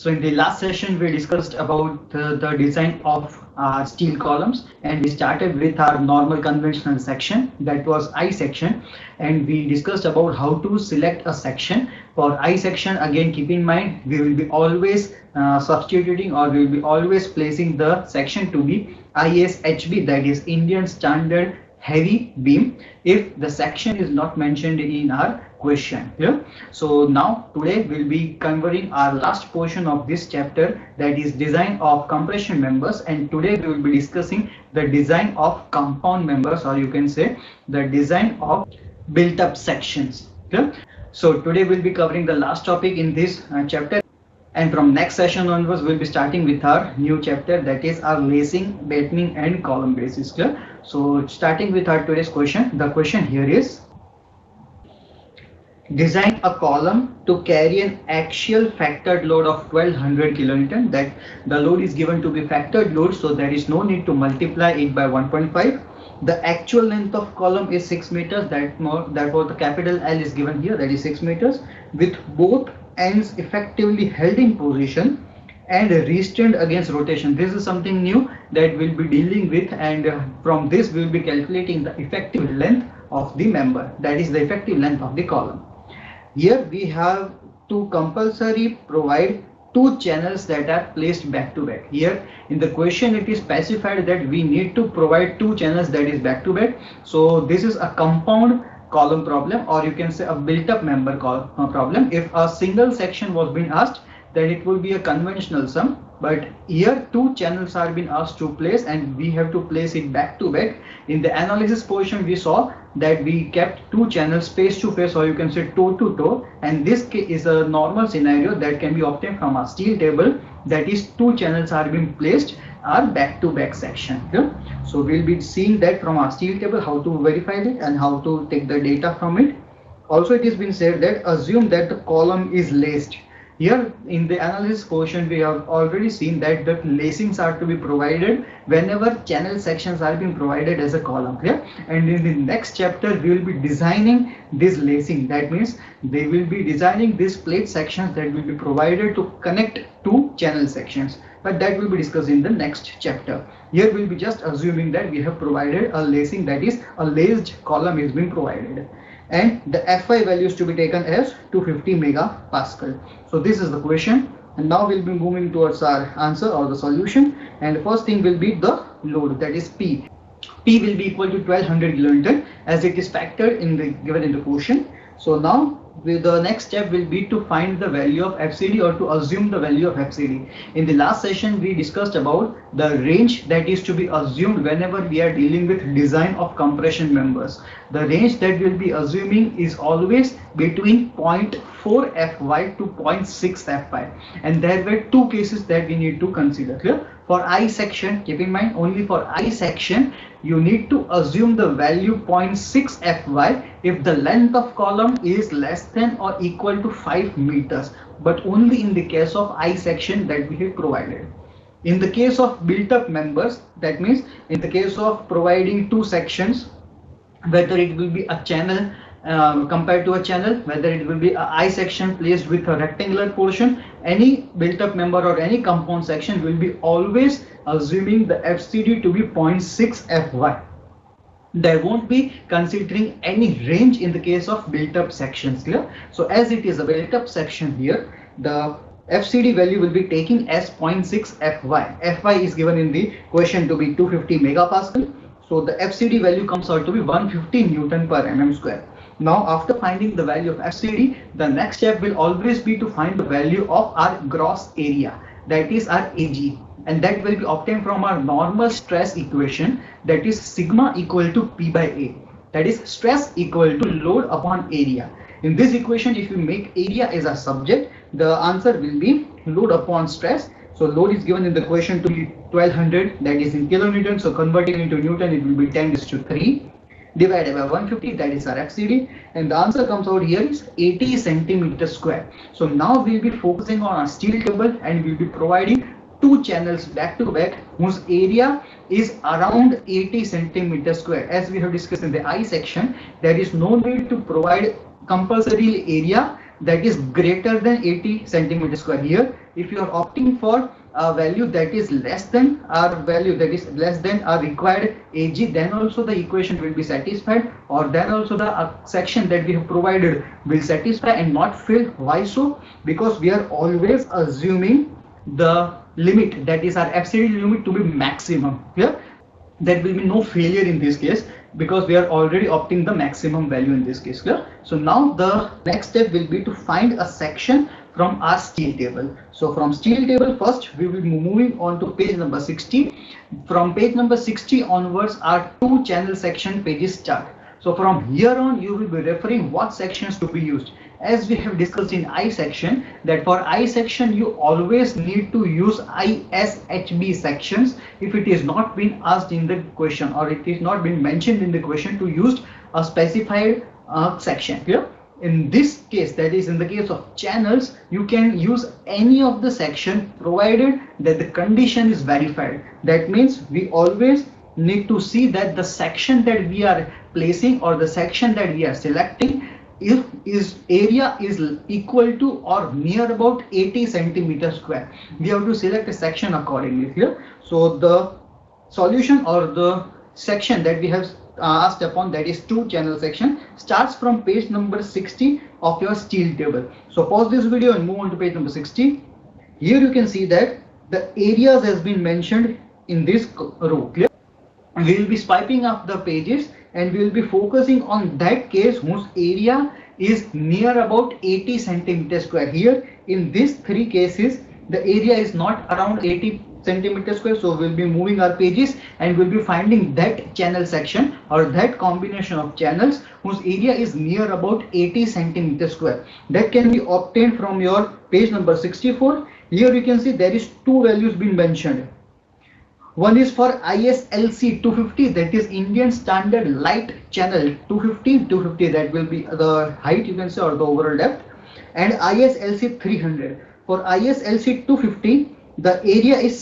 So in the last session, we discussed about the design of steel columns, and we started with our normal conventional section, that was I section, and we discussed about how to select a section. For I section, again keep in mind we will be always substituting, or we will be always placing the section to be ISHB, that is Indian Standard Heavy Beam, if the section is not mentioned in our question here. So now today we'll be covering our last portion of this chapter, that is design of compression members, and today we will be discussing the design of compound members, or you can say the design of built up sections. Okay? So today we'll be covering the last topic in this chapter, and from next session onwards we'll be starting with our new chapter, that is our lacing, battening and column basis. Clear? So starting with our today's question, the question here is: design a column to carry an axial factored load of 1200 kilonewton. That the load is given to be factored load, so there is no need to multiply it by 1.5. The actual length of column is 6 meters. Therefore the capital L is given here, that is 6 meters, with both ends effectively held in position and restrained against rotation. This is something new that we'll be dealing with, and from this we will be calculating the effective length of the member, that is the effective length of the column. Here we have to compulsory provide two channels that are placed back to back. Here in the question it is specified that we need to provide two channels that is back to back. So this is a compound column problem, or you can say a built up member problem. If a single section was being asked, then it will be a conventional sum, but here two channels are being asked to place, and we have to place it back to back. In the analysis portion we saw that we kept two channels face to face, or you can say toe to toe, and this is a normal scenario that can be obtained from a steel table, that is two channels are being placed are back to back section. Okay? So we'll be seeing that from our steel table, how to verify it and how to take the data from it. Also it has been said that assume that the column is laced. Here in the analysis portion we have already seen that the lacings are to be provided whenever channel sections are being provided as a column. Clear? And in the next chapter we will be designing this lacing. That means they will be designing these plate sections that will be provided to connect two channel sections, but that will be discussed in the next chapter. Here we'll be just assuming that we have provided a lacing, that is a laced column is being provided, and the Fy values to be taken as 250 megapascal. So this is the question, and now we'll be moving towards our answer or the solution. And the first thing will be the load, that is P. P will be equal to 1200 kilonewton as it is factored in the given in the question. So now the next step will be to find the value of FCD, or to assume the value of FCD. In the last session we discussed about the range that is to be assumed whenever we are dealing with design of compression members. The range that we will be assuming is always between 0.4 Fy to 0.6 Fy, and there were two cases that we need to consider. Clear? For I section, keep in mind, only for I section you need to assume the value 0.6 Fy if the length of column is less than or equal to 5 meters, but only in the case of I section that we have provided. In the case of built up members, that means in the case of providing two sections, whether it will be a channel compared to a channel, whether it will be a I section placed with a rectangular portion, any built up member or any compound section will be always assuming the FCD to be 0.6 Fy. There won't be considering any range in the case of built up sections. Clear? So as it is a built up section here, the FCD value will be taking as 0.6 Fy. Fy is given in the question to be 250 megapascal. So the FCD value comes out to be 150 Newton per mm square. Now after finding the value of FCD, the next step will always be to find the value of our gross area, that is our AG, and that will be obtained from our normal stress equation, that is sigma equal to P by A, that is stress equal to load upon area. In this equation, if you make area as a subject, the answer will be load upon stress. So load is given in the question to be 1200, that is in kilonewton, so converting into Newton it will be 10⁻³ divided by 150, that is our FCD, and the answer comes out here is 80 centimeters square. So now we'll be focusing on our steel table, and we'll be providing two channels back to back whose area is around 80 centimeters square. As we have discussed in the I section, there is no need to provide compulsory area that is greater than 80 centimeters square. Here if you are opting for a value that is less than our value, that is less than our required AG, then also the equation will be satisfied, or then also the section that we have provided will satisfy and not fail. Why so? Because we are always assuming the limit, that is our absolute limit, to be maximum. Here there will be no failure in this case because we are already opting the maximum value in this case. Clear? So now the next step will be to find a section from our steel table. So from steel table, first we will be moving on to page number 60. From page number 60 onwards, our two channel section pages start. So from here on, you will be referring what sections to be used. As we have discussed in I section, that for I section you always need to use ISHB sections if it is not been asked in the question, or it is not been mentioned in the question to use a specified section. Here in this case, that is in the case of channels, you can use any of the section provided that the condition is verified. That means we always need to see that the section that we are placing or the section that we are selecting, if is area is equal to or near about 80 centimeters square, we have to select a section accordingly here. So the solution or the section that we have asked upon, that is two channel section, starts from page number 60 of your steel table. So pause this video and move on to page number 60. Here you can see that the areas has been mentioned in this row. Clear? We will be swiping up the pages and we will be focusing on that case whose area is near about 80 centimeters square. Here in these three cases, the area is not around 80 centimeters square, so we'll be moving our pages and we'll be finding that channel section or that combination of channels whose area is near about 80 centimeters square. That can be obtained from your page number 64. Here you can see there is two values being mentioned. One is for ISLC 250, that is Indian Standard Light Channel 250, that will be the height you can say or the overall depth, and ISLC 300. For ISLC 250, the area is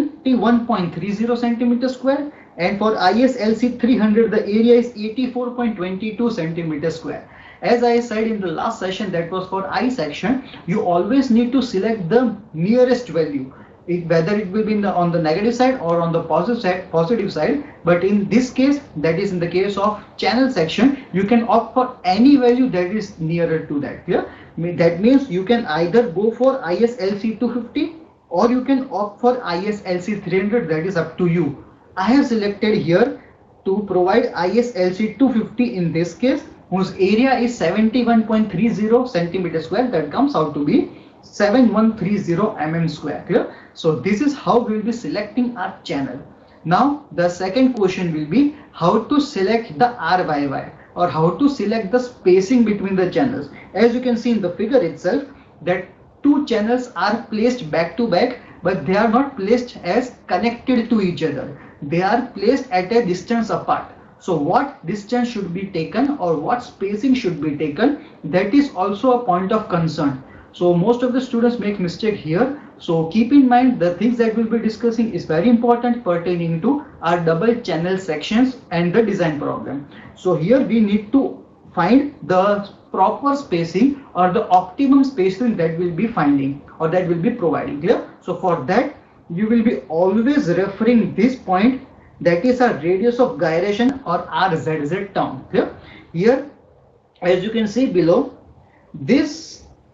71.30 centimeters square, and for ISLC 300, the area is 84.22 centimeters square. As I said in the last session, that was for I section, you always need to select the nearest value. Whether it will be on the negative side or on the positive side, but in this case, that is in the case of channel section, you can opt for any value that is nearer to that. Yeah? That means you can either go for ISLC 250 or you can opt for ISLC 300, that is up to you. I have selected here to provide ISLC 250 in this case, whose area is 71.30 centimeters square, that comes out to be 7130 mm square. Clear? So this is how we will be selecting our channel. Now the second question will be how to select the RYY, or how to select the spacing between the channels. As you can see in the figure itself, that two channels are placed back to back, but they are not placed as connected to each other. They are placed at a distance apart. So what distance should be taken or what spacing should be taken, that is also a point of concern. So most of the students make mistake here. So keep in mind the things that we'll be discussing is very important pertaining to our double channel sections and the design problem. So here we need to find the proper spacing or the optimum spacing that we'll be finding or that will be providing. Clear? So for that you will be always referring this point, that is a radius of gyration or RZZ term. Clear? Here as you can see below, this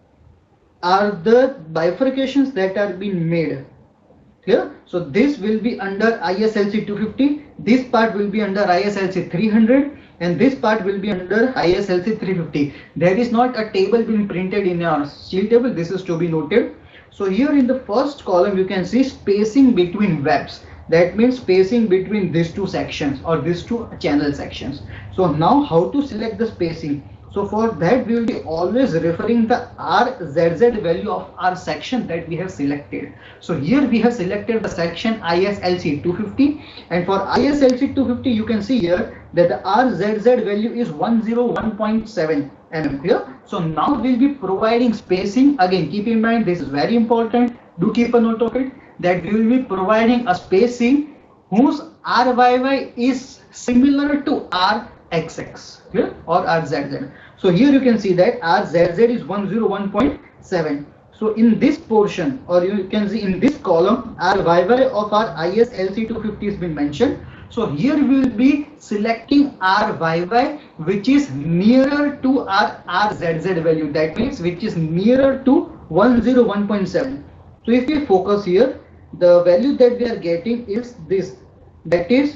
are the bifurcations that are being made. Clear? So this will be under ISLC 250, this part will be under ISLC 300, and this part will be under ISLC 350. There is not a table being printed in your steel table, this is to be noted. So here in the first column you can see spacing between webs. That means spacing between these two sections or these two channel sections. So now how to select the spacing? So for that we will be always referring the RZZ value of our section that we have selected. So here we have selected the section ISLC 250, and for ISLC 250 you can see here that the RZZ value is 101.7 mm here. So now we'll be providing spacing. Again, keep in mind this is very important. Do keep a note of it, that we will be providing a spacing whose RYY is similar to RXX. Clear? Or RZZ. So here you can see that RZZ is 101.7. So in this portion, or you can see in this column, our YY of our IS LC250 has been mentioned. So here we will be selecting our YY which is nearer to our RZZ value. That means which is nearer to 101.7. So if we focus here, the value that we are getting is this, that is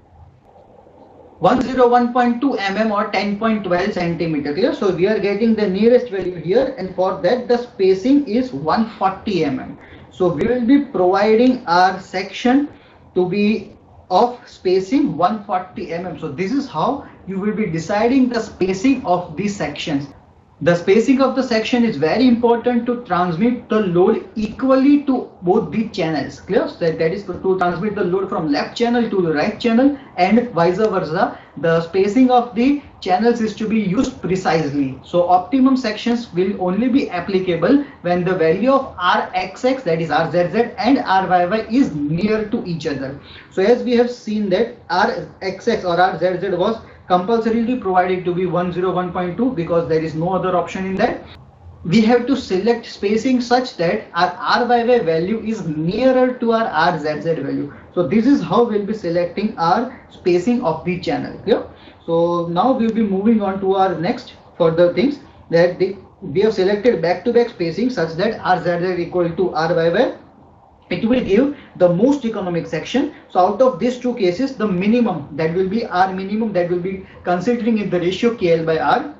101.2 mm or 10.12 centimeter. Clear? So we are getting the nearest value here, and for that the spacing is 140 mm. So we will be providing our section to be of spacing 140 mm. So this is how you will be deciding the spacing of these sections. The spacing of the section is very important to transmit the load equally to both the channels. Clear? So that is to transmit the load from left channel to the right channel and vice versa. The spacing of the channels is to be used precisely. So optimum sections will only be applicable when the value of Rxx, that is RZZ, and RYY is near to each other. So as we have seen that Rxx or RZZ was compulsorily provided to be 101.2 because there is no other option in that. We have to select spacing such that our RYY value is nearer to our RZZ value. So this is how we'll be selecting our spacing of the channel. Clear? So now we'll be moving on to our next further things, that we have selected back-to-back spacing such that RZZ equal to RYY. It will give the most economic section. So out of these two cases, the minimum, that will be R minimum, that will be considering in the ratio KL by R.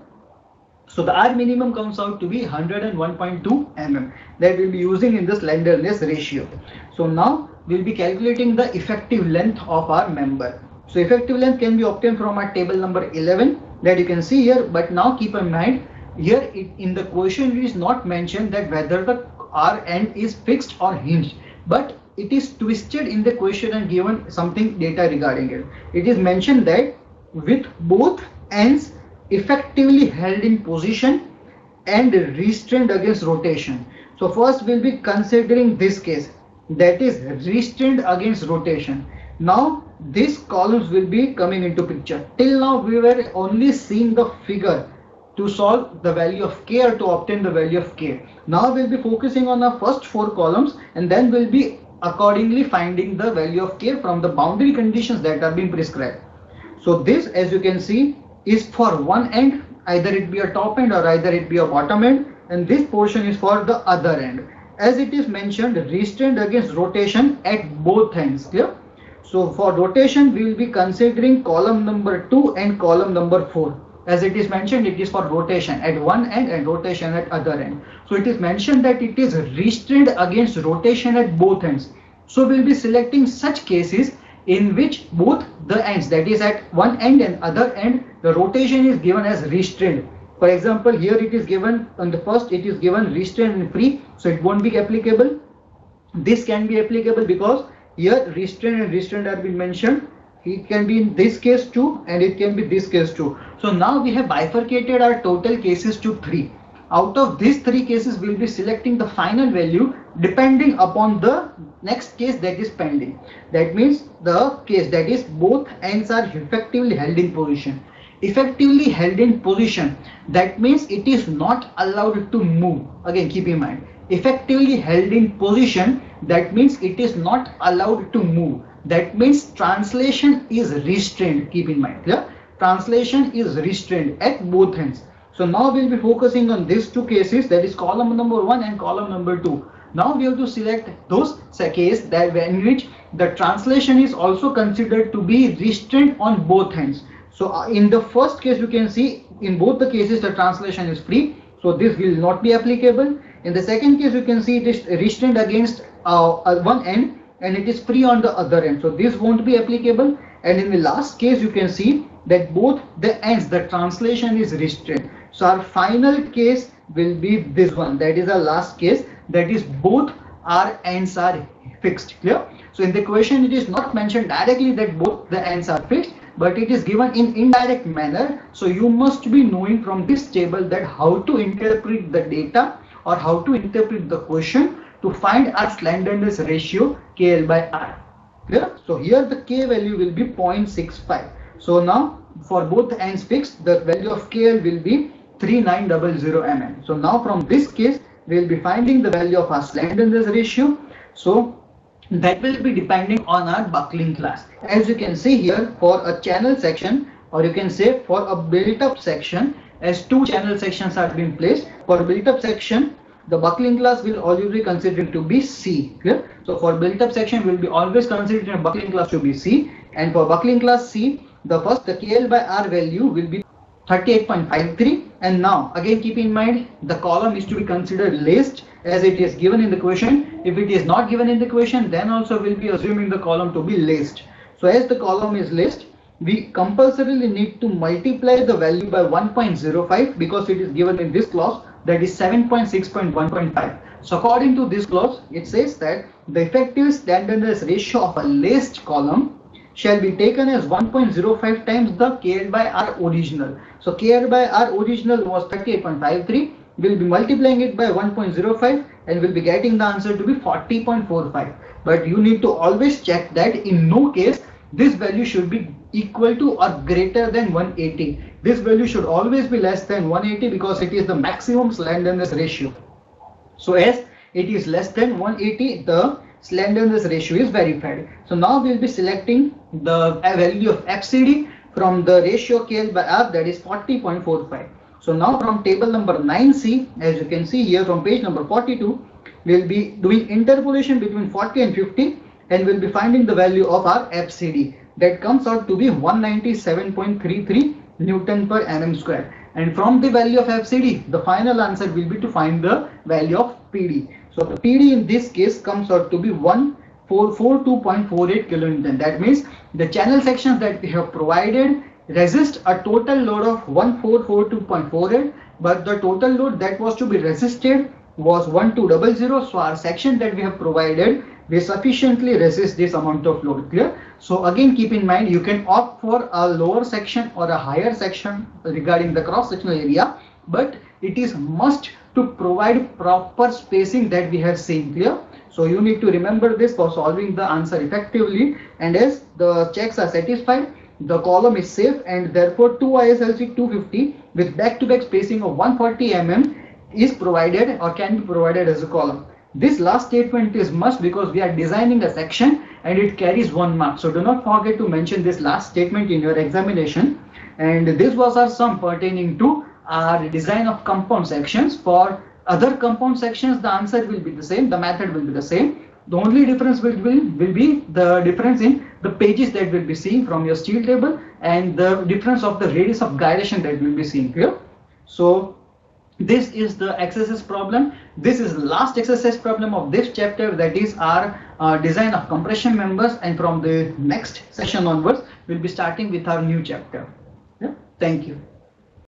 So the R minimum comes out to be 101.2 mm, that we'll be using in the slenderness ratio. So now we'll be calculating the effective length of our member. So effective length can be obtained from our table number 11 that you can see here. But now keep in mind, here in the question it is not mentioned that whether the R end is fixed or hinged, but it is twisted in the question and given something data regarding it. It is mentioned that with both ends effectively held in position and restrained against rotation. So first we'll be considering this case, that is restrained against rotation. Now these columns will be coming into picture. Till now we were only seeing the figure to solve the value of K or to obtain the value of K. Now we'll be focusing on the first four columns, and then we'll be accordingly finding the value of K from the boundary conditions that are being prescribed. So this, as you can see, is for one end, either it be a top end or either it be a bottom end, and this portion is for the other end. As it is mentioned, restrained against rotation at both ends. Clear? So for rotation we will be considering column number 2 and column number 4. As it is mentioned, it is for rotation at one end and rotation at other end. So it is mentioned that it is restrained against rotation at both ends. So we will be selecting such cases in which both the ends, that is at one end and other end, the rotation is given as restrained. For example, here it is given on the first, it is given restrained and free, so it won't be applicable. This can be applicable because here restrained and restrained are being mentioned. It can be in this case too, and it can be this case too. So now we have bifurcated our total cases to 3. Out of these 3 cases, we will be selecting the final value depending upon the next case that is pending. That means the case that is both ends are effectively held in position. Effectively held in position, that means it is not allowed to move. Again, keep in mind, effectively held in position, that means it is not allowed to move. That means translation is restrained. Keep in mind, yeah? Translation is restrained at both ends. So now we'll be focusing on these 2 cases, that is column number 1 and column number 2. Now we have to select those cases that in which the translation is also considered to be restrained on both ends. So in the first case, you can see in both the cases the translation is free, so this will not be applicable. In the second case, you can see it is restrained against one end and it is free on the other end, so this won't be applicable. And in the last case, you can see that both the ends, the translation is restrained. So our final case will be this one, that is our last case, that is both our ends are fixed. Clear? So in the question it is not mentioned directly that both the ends are fixed, but it is given in indirect manner. So you must be knowing from this table that how to interpret the data or how to interpret the question to find our slenderness ratio KL by R. Clear? So here the K value will be 0.65. So now for both ends fixed, the value of KL will be 3900 mm. So now from this case, we'll be finding the value of our slenderness ratio. So that will be depending on our buckling class. As you can see here, for a channel section, or you can say for a built-up section, as two channel sections are being placed, for built-up section, the buckling class will always be considered to be C. Clear? So for built-up section, will be always considered a buckling class to be C, and for buckling class C, the KL by R value will be 38.53. And now again keep in mind, the column is to be considered laced as it is given in the question. If it is not given in the question, then also we'll be assuming the column to be laced. So as the column is laced, we compulsorily need to multiply the value by 1.05 because it is given in this clause, that is 7.6.1.5. So according to this clause, it says that the effective slenderness ratio of a laced column shall be taken as 1.05 times the KL by R original. So KL by R original was 38.53. We'll be multiplying it by 1.05 and we'll be getting the answer to be 40.45. But you need to always check that in no case this value should be equal to or greater than 180. This value should always be less than 180 because it is the maximum slenderness ratio. So as it is less than 180, the slenderness ratio is verified. So now we'll be selecting the value of FCD from the ratio KL by R, that is 40.45. So now from table number 9C, as you can see here from page number 42, we'll be doing interpolation between 40 and 50 and we'll be finding the value of our FCD. That comes out to be 197.33 Newton per mm square. And from the value of FCD, the final answer will be to find the value of PD. So the PD in this case comes out to be 1442.48 kilonewton. That means the channel sections that we have provided resist a total load of 1442.48, but the total load that was to be resisted was 1200. So our section that we have provided will sufficiently resist this amount of load. Clear? So again keep in mind, you can opt for a lower section or a higher section regarding the cross sectional area, but it is must to provide proper spacing that we have seen. Clear? So you need to remember this for solving the answer effectively, and as the checks are satisfied, the column is safe, and therefore 2 ISLC 250 with back-to-back spacing of 140 mm is provided or can be provided as a column. This last statement is must because we are designing a section and it carries 1 mark. So do not forget to mention this last statement in your examination. And this was our sum pertaining to our design of compound sections. For other compound sections, the answer will be the same, the method will be the same. The only difference will be the difference in the pages that will be seen from your steel table and the difference of the radius of gyration that will be seen here. So this is the exercise problem. This is the last exercise problem of this chapter, that is our design of compression members, and from the next session onwards we'll be starting with our new chapter. Yeah? Thank you.